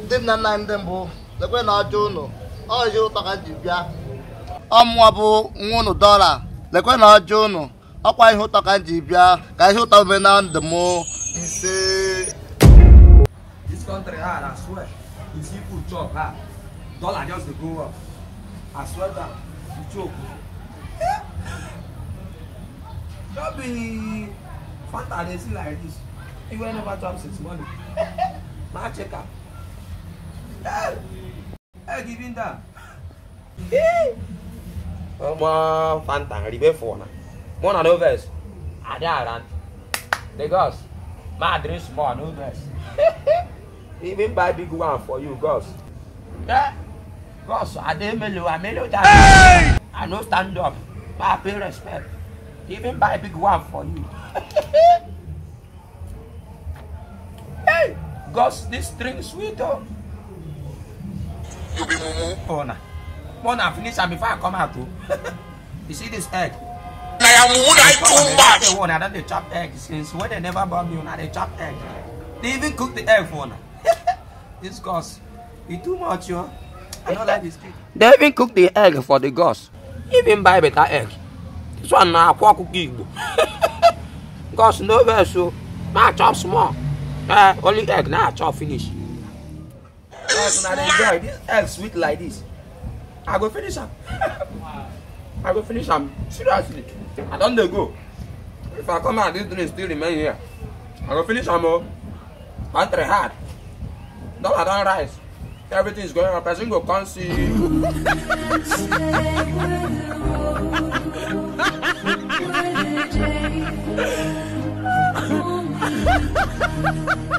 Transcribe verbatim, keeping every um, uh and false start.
Dim na na ndị mbụ, lekwe na ajọ ụnụ, ọ ihe ụtọ ka ji bịa. Ọmụwa bụ nwa ụnụ dọla, lekwe na ajọ ụnụ, ọkwa ihe ụtọ ka ji bịa, ka ihe ụtọ mee na ndụ m ise. This country hard, I swear. You see food chop hard. Dollar just to go up. I swear that you choke. Don't be Fanta they see like this. You will never chop six money. My check up. Hey, hey, give in that. More Fanta, ribe for na. More na no verse. I dey around. Lagos. My drink small, no verse. Even buy big one for you, Goss. Yeah. Goss, I dey mellow, I mellow that. I no stand up. I pay respect. Even buy big one for you. Hey, Goss, this drink sweet oh. You be mumu. Oh na. Mona finish am before I come out too. You see this egg? Na ya mumu na too much. One, I don't dey chop egg since when they never born me, now they chop egg. They even cook the egg for now. This Goss, it's too much, yo. I don't like this kid. They even cook the egg for the Goss. Even buy better egg. This one now, pork cookie. Goss, no verse, so now chop small. Uh, only egg, now chop finish. Goss, now they enjoy this egg sweet like this. I go finish them. I go finish them. Seriously. I don't go. If I come out, this drink still remain here. I go finish them all. Country hard. No, I don't rise. Everything is going on. Person go come see.